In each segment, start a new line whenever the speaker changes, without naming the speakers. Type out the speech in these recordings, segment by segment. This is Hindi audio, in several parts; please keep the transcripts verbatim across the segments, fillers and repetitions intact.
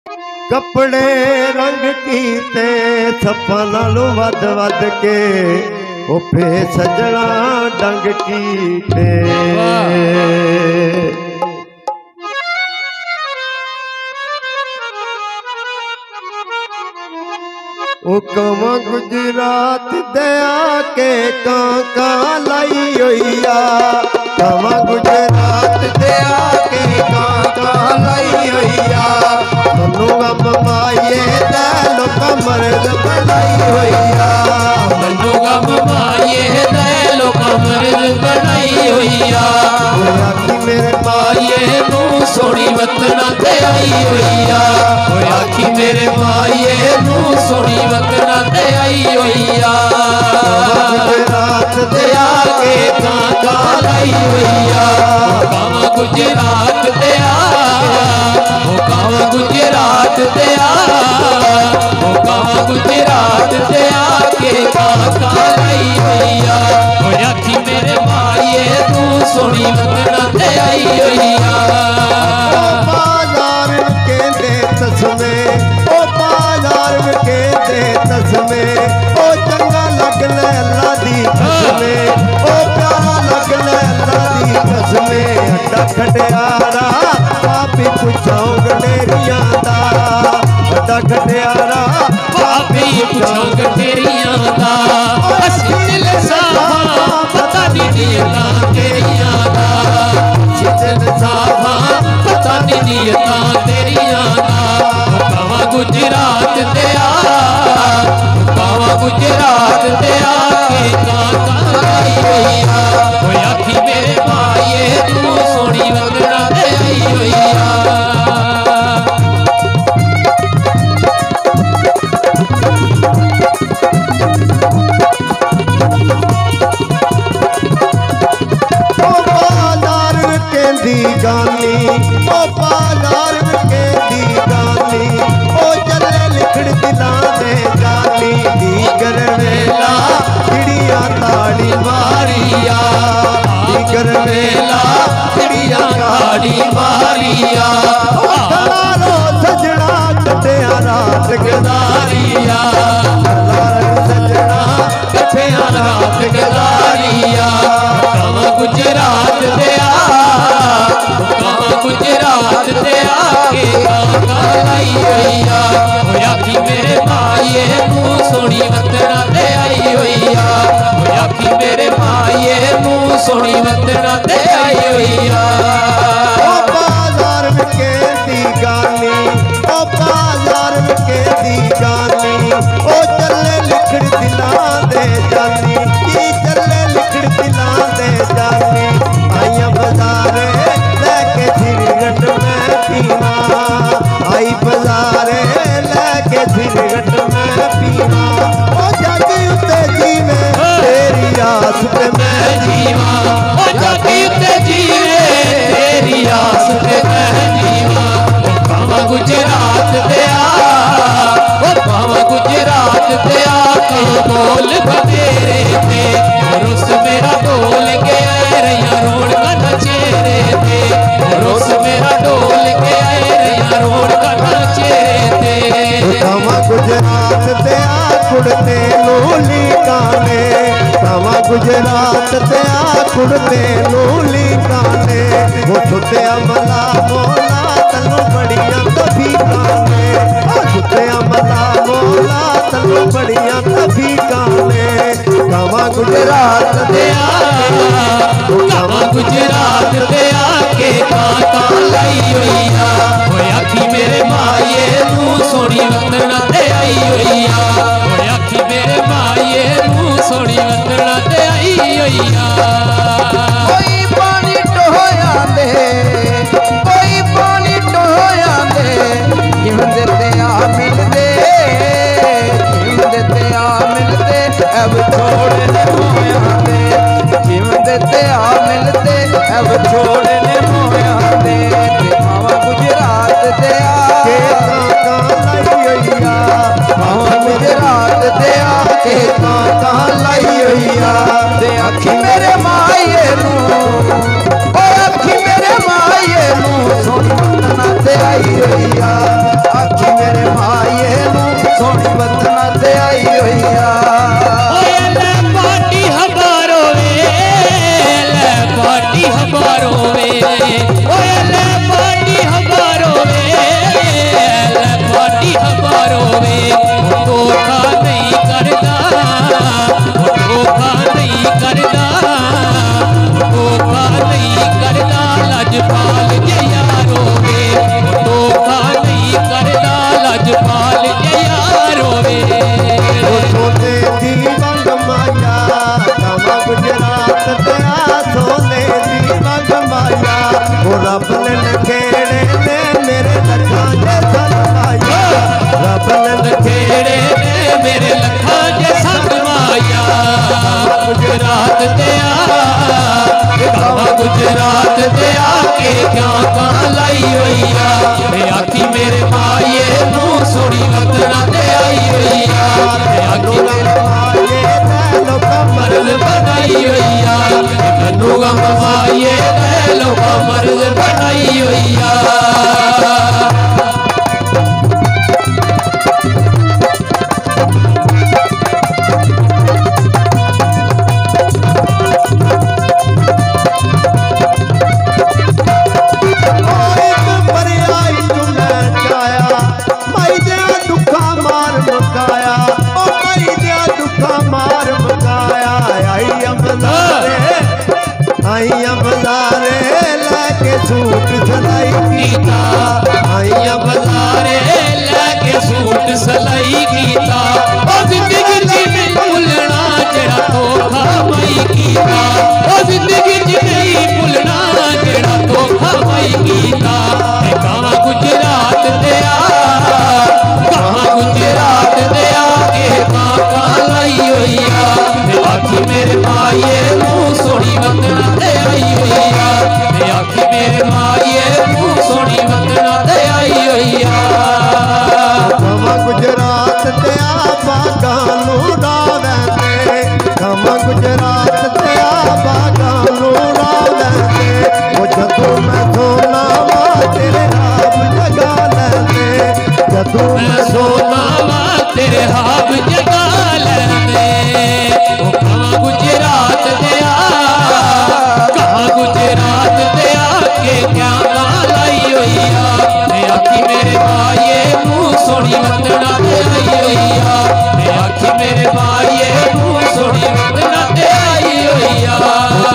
कपड़े रंग कीते सप्पां नालों वध वध के उफे सजना डंग कीते ओ कवां गुजरात दे आके कांका लाई होइया कवां गुजरात दे आके कांका लाई होइया मनु गम माये दे लोका मर्द बनाई होइया
मनु गम माये दे लोका मर्द बनाई होइया
आखी मेरे
माये नू सोनी वतना ते आई होइया आखी मेरे माये नू सोनी वतना ते आई होइया
गुजरात दे
आके कांका लाई होइया कावा गुजरात दे आ ओ कावा गुजरात दे आ ओ कावा गुजरात दे आके कांका लाई होइया ओ आखी मेरे माये तू सोनी वतना ते आई होइया
बाजार के दे तस्मे ओ बाजार के दे तस्मे ओ चंगा लगले अल्लाह दी कसमे ओ प्यारा लगले अल्लाह दी कसमे अड्डा खटियारा पापी पुछाओ गडेरियां दा अड्डा खटियारा
पापी पुछाओ गडेरियां दा असिल साफा पता नहीं दिया तेरियां दा सिजन साफा पता नहीं दिया तेरियां दा कावा गुजरात दे आ कावा गुजरात दे आके कांका लाई होइया ओ आखी मेरे माये तू सोनी वगड़ा दे आई होइया
गानी ओ बाजार के दी गानी ओ चले लिखड़ दिलां दे जानी दीगर वेला चिड़िया ताड़ी मारिया दीगर वेला
चिड़िया ताड़ी मारिया
लालो सजना कटिया रात गदारिया सजना
कटिया रात गदारिया कावा गुजरात दे आ गुजरात दे आके कांका लाई होइया ओ आखी मेरे माये नू सोनी वतना ते आई होइया ओ आखी मेरे माये नू सोनी वतना ते आई होइया
ओ बाजार के दी गानी ओ बाजार के दी गानी ओ चले लिखड़ दिलां दे जानी की चले लिखड़ दिलां दे जानी आइया बाजारे लेके सिरगट में पीना आई बाजारे लेके सिरगट में पीना ओ जागी उते जीवे तेरी आस पे मैं
जीवा ओ जागी उते जीवे तेरी आस पे मैं जीवा ओ कावा गुजरात दे आ ओ कावा गुजरात दे आ कहाँ बोल बतेरे थे रोस मेरा डोल गया रैया रोड का नचेरे थे रोस मेरा डोल गया रैया रोड का नचेरे थे
कावा गुजरात दे आ कुड़ते नूली काने कावा गुजरात दे आ कुड़ते नूली काने वो छुटे अमला मोला तनु बढ़िया तभी काने छुटे अमला मोला तनु बढ़िया तभी काने कावा गुजरात दे आ
कावा गुजरात दे आके कांका लाई होइया ओ आखी मेरे माये नू सोनी वतना ते आई होइया ओ आखी मेरे माये नू सोनी वतना ते आई होइया
कोई पानी टोया दे कोई पानी टोया दे जिंदे ते आ मिलदे जिंदे ते आ मिलदे अब छोड़ने मोया दे जिंदे ते आ मिलदे अब छोड़ने मोया दे मावा गुजरात दे आके कांका लाई होइया मावा गुजरात दे आके कांका लाई होइया दे आखी मेरे माई
कीता आईया बाजारे लैके सूट सलाई कीता ओ जिंदगी च नहीं भुलना जेड़ा धोखा मई कीता ओ जिंदगी च नहीं भुलना जेड़ा धोखा मई कीता गावां गुजरात दे गावां गुजरात दे आके बाका लाई होई आ आखी मेरे माये मुंह सोनी वंदना ते आई होई आ आखी मेरे माये मुंह सोनी वंदना ते आई होई आ
गावां गुजरात ते आ बागा नूं डावैंदे गावां गुजरात ते आ बागा नूं डावैंदे ओ जदों मैं सोना वा तेरे हाब जगा लैंदे जदों
मैं सोना वा तेरे हाब जगा लैंदे ओ गावां गुजरात दे आ गावां गुजरात दे आके क्या लाई होई आ मैं आखी मेरे माये मुंह सोनी वंदना ते आई होई आ आखी मेरे माये मुंह सोनी वंदना ते आई होई आ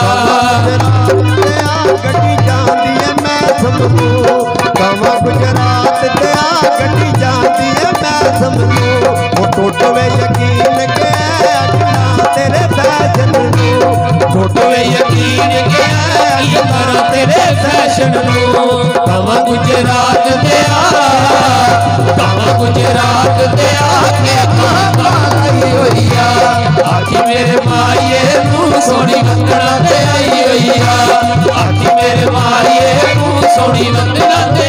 गड्डी जांदी है मैं समझू गावां गुजरात ते आ गड्डी जांदी है मैं समझू ओ टोटवे यकीन के अखना तेरे फैशन नू
टोटवे यकीन के की करा तेरे फैशन नू गावां गुजरात ते आ गावां गुजरात ते आके बाबा आई होई आ आखी मेरे माये मुंह सोनी वंदना ते आई होई आ आखी मेरे माये मुंह सोनी वंदना ते